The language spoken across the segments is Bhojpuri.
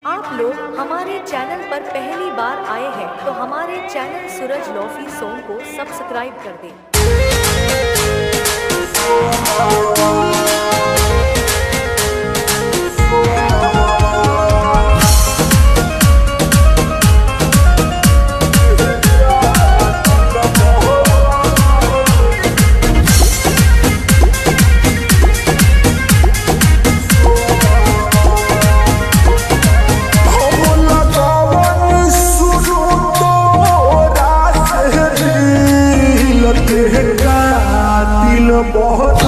आप लोग हमारे चैनल पर पहली बार आए हैं तो हमारे चैनल सूरज लॉफी सॉन्ग को सब्सक्राइब कर दें। बहुत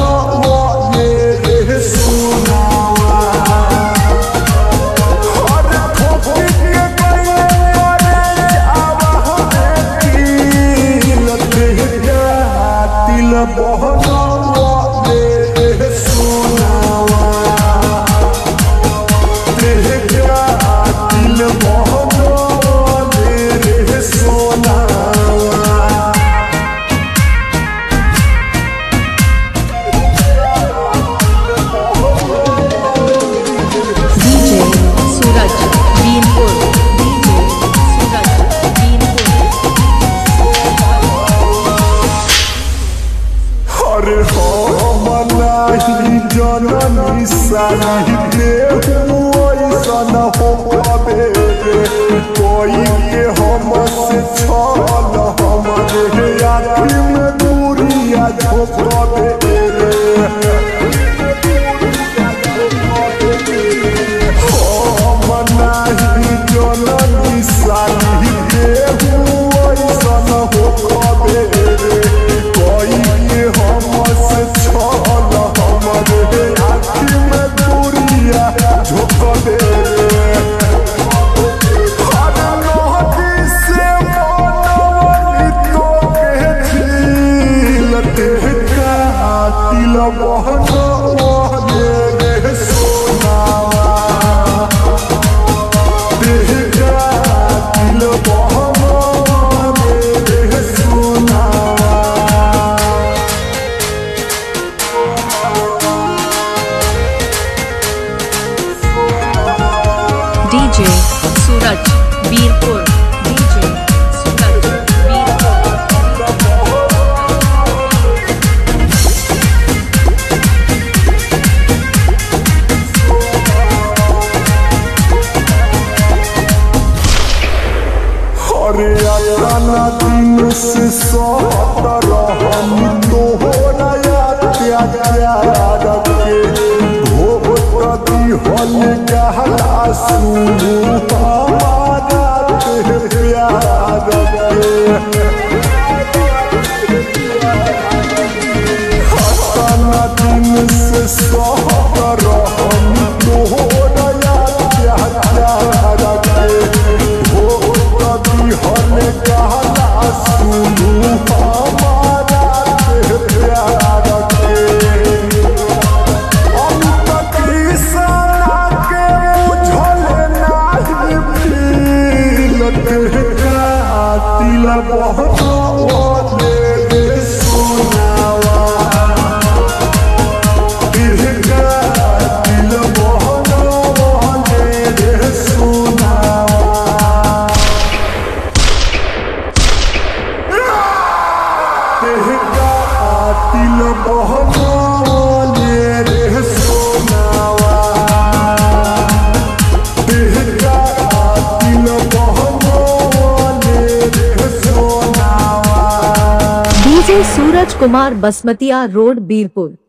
जननी सारी ऐसा हो कोई के हम से छल हमारे आखिर में दूरिया झोंकबे हम नहीं जननी सारी ऐसा हो कोई के हम से छल हमारे आखिर में दूरिया झोंकबे डीजे सूरज बीरपुर डीजे सूरज अरे अल्लाह दिन से सौत रहम तो हो नया त्याग के भोगती हल कहला सुनू हमारा प्यार के दिन से सौत रहम तो हो नया त्याग के हल कहला सुनू हमारा प्यार के हम तक कृष्णा के बुझल नहीं तिल बहुत सुनावा दिल बहुत सुनावा तिल बहुत रे सोनावा तिल बहुत रे सोनावा। डीजे सूरज कुमार बसमतिया रोड बीरपुर।